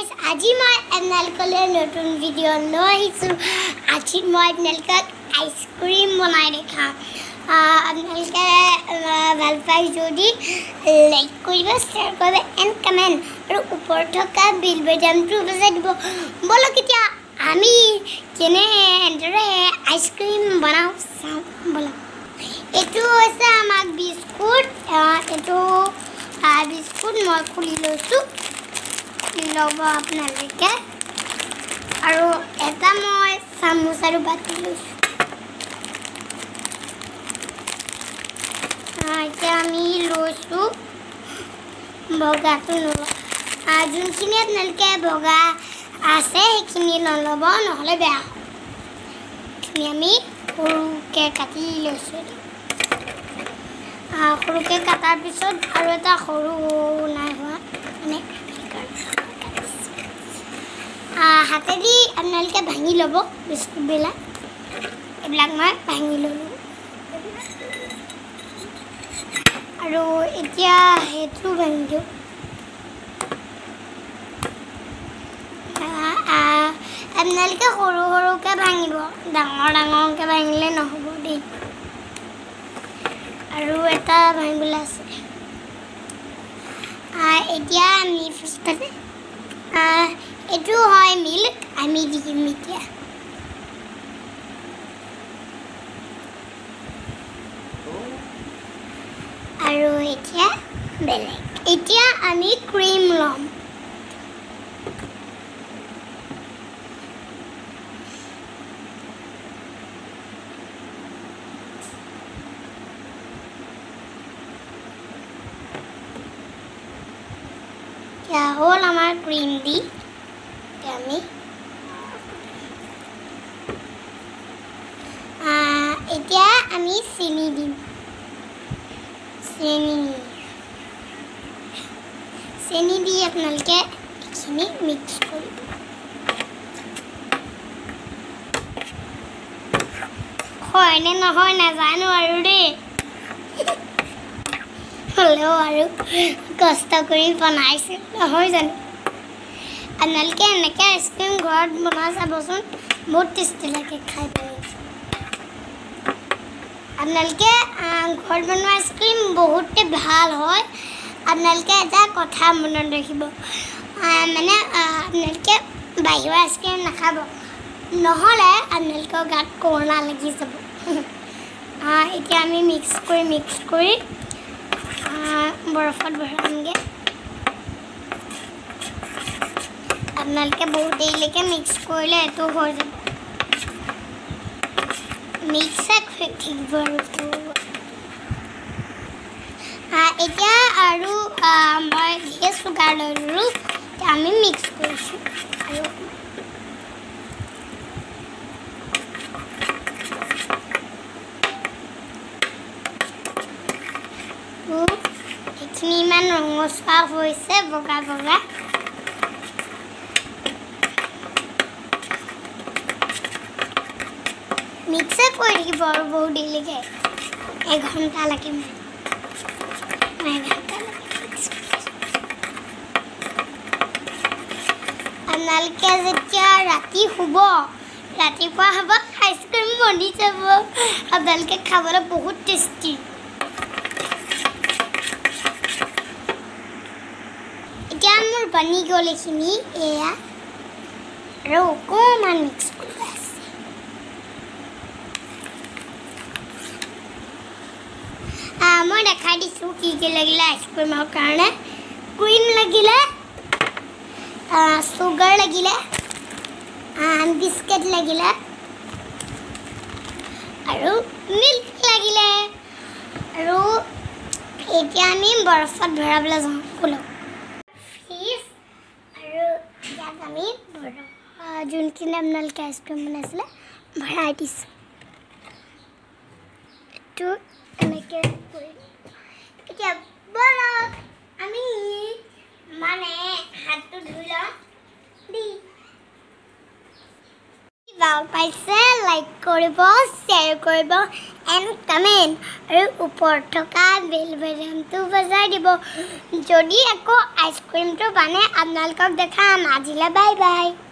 আজি মই আপোনালোকলৈ নতুন ভিডিঅ' লৈ আহিছোঁ। আজি মই আপোনালোকক আইচক্ৰীম বনাই দেখাম। আপোনালোকে ভাল পায় যদি লাইক কৰিব, শ্বেয়াৰ কৰিব এণ্ড কমেণ্ট আৰু ওপৰত থকা বেল বাটনটো বজাই দিব। বলক এতিয়া আমি কেনেদৰে আইচক্ৰীম বনাওঁ চাওঁ বলক। এইটো হৈছে আমাক বিস্কুট। এইটো বিস্কুট মই খুলি লৈছোঁ, ল'ব আপোনালোকে। আৰু এটা মই চামুচ আৰু বাতি লৈছোঁ। এতিয়া আমি লৈছোঁ বগাটো নলওঁ। যোনখিনি আপোনালোকে বগা আছে সেইখিনি নল'ব, নহ'লে বেয়া হ'ব। এইখিনি আমি সৰুকৈ কাটি লৈছোঁ। সৰুকৈ কটাৰ পিছত আৰু এটা সৰু নাই হোৱা, মানে হাতেদি আপোনালোকে ভাঙি ল'ব বিস্কুটবিলাক। এইবিলাক মই ভাঙি ল'লোঁ আৰু এতিয়া সেইটো ভাঙি দিওঁ। আপোনালোকে সৰু সৰুকৈ ভাঙিব, ডাঙৰ ডাঙৰকৈ ভাঙিলে নহ'ব দেই। আৰু এটা ভাঙিবলৈ আছে। এতিয়া আমি ফাৰ্ষ্টতে এইটো হয় মিল্ক, আমি দি দিম এতিয়া। আৰু এতিয়া বেলেগ। এতিয়া আমি ক্ৰীম ল'ম। এতিয়া হ'ল আমাৰ ক্ৰীম দি আমি এতিয়া আমি চেনি দিম। চেনি দি আপোনালোকে এইখিনি মিক্স কৰিব। হয়নে নহয় নাজানো আৰু দেই, হ'লেও আৰু কষ্ট কৰি বনাইছোঁ নহয় জানো। আপোনালোকে এনেকৈ আইচক্ৰীম ঘৰত বনাই চাবচোন, বহুত টেষ্টি লাগে খাই পেলাই। আপোনালোকে ঘৰত বনোৱা আইচক্ৰীম বহুতে ভাল হয়। আপোনালোকে এটা কথা মনত ৰাখিব, মানে আপোনালোকে বাহিৰৰ আইচক্ৰীম নাখাব, নহ'লে আপোনালোকৰ গাত কৰোণা লাগি যাব। এতিয়া আমি মিক্স কৰি বৰফত ভৰামগৈ। আপোনালোকে বহুত দেৰিলৈকে মিক্স কৰিলে এইটো হৈ যাব। মিক্স থাকিব আৰু এতিয়া আৰু মই ধেৰ চুগাৰ লৈ ল'লোঁ। আমি মিক্স কৰিছোঁ আৰু এইখিনি ইমান ৰঙচুৱা হৈছে, বগা বগা। মিক্সে কৰি থাকিব আৰু বহুত দেৰিলৈকে, এঘণ্টালৈকে। আপোনালোকে যেতিয়া ৰাতি শুব, ৰাতিপুৱা হ'ব আইচক্ৰীম বনি যাব। আপোনালোকে খাবলৈ বহুত টেষ্টি। এতিয়া মোৰ বনি গ'ল এইখিনি, এয়া আৰু অকণমান মিক্স কৰিব আছে। মই দেখাই দিছোঁ কি কি লাগিলে আইচক্ৰীমৰ কাৰণে। ক্ৰীম লাগিলে, চুগাৰ লাগিলে, বিস্কুট লাগিলে আৰু মিল্ক লাগিলে। আৰু এতিয়া আমি বৰফত ভৰাবলৈ যাওঁ বলক। ফ্ৰিজ আৰু ইয়াত আমি যোনখিনি আপোনালোকে আইচক্ৰীম বনাইছিলে ভৰাই দিছোঁ। এইটো এনেকৈ কৰি এতিয়া বলক আমি মানে হাতটো ধুই লওঁ দেই। ভাল পাইছে লাইক কৰিব, শ্বেয়াৰ কৰিব এণ্ড কমেণ্ট আৰু ওপৰত থকা বেল বাটনটো বজাই দিব যদি আকৌ আইচক্ৰীমটো বানে আপোনালোকক দেখাম আজিলৈ বাই বাই